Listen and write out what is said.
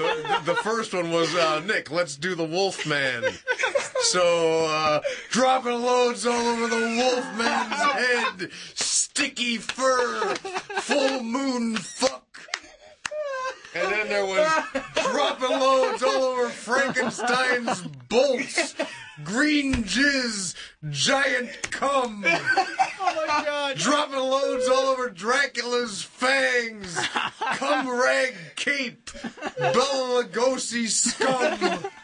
the first one was, Nick, let's do the Wolfman. So, dropping loads all over the Wolfman's head, sticky fur, full moon fuck. And then there was dropping loads all over Frankenstein's bolts, green jizz, giant cum. Oh my God! Dropping loads all over Dracula's fangs, cum rag cape, Bela Lugosi scum.